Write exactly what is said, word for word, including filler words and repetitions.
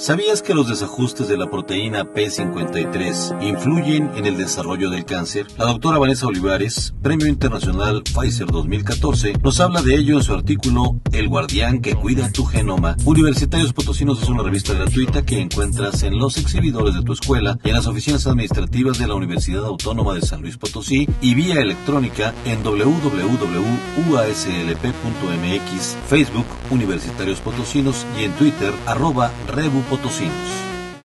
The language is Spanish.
¿Sabías que los desajustes de la proteína P cincuenta y tres influyen en el desarrollo del cáncer? La doctora Vanessa Olivares, Premio Internacional Pfizer dos mil catorce, nos habla de ello en su artículo El guardián que cuida tu genoma. Universitarios Potosinos es una revista gratuita que encuentras en los exhibidores de tu escuela y en las oficinas administrativas de la Universidad Autónoma de San Luis Potosí y vía electrónica en doble u doble u doble u punto u a s l p punto m x, Facebook Universitarios Potosinos y en Twitter arroba Rebu Potosinos.